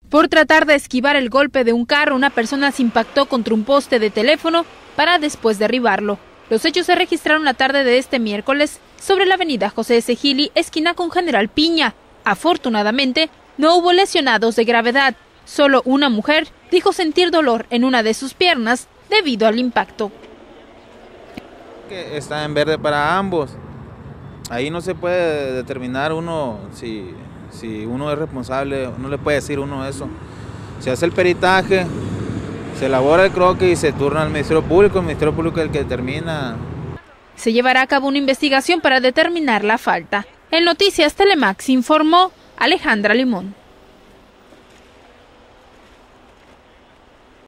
Por tratar de esquivar el golpe de un carro, una persona se impactó contra un poste de teléfono para después derribarlo. Los hechos se registraron la tarde de este miércoles sobre la avenida José S. Gili, esquina con General Piña. Afortunadamente, no hubo lesionados de gravedad. Solo una mujer dijo sentir dolor en una de sus piernas debido al impacto. Está en verde para ambos. Ahí no se puede determinar uno si uno es responsable, no le puede decir uno eso. Se hace el peritaje, se elabora el croquis y se turna al Ministerio Público. El Ministerio Público es el que determina. Se llevará a cabo una investigación para determinar la falta. En Noticias Telemax informó Alejandra Limón.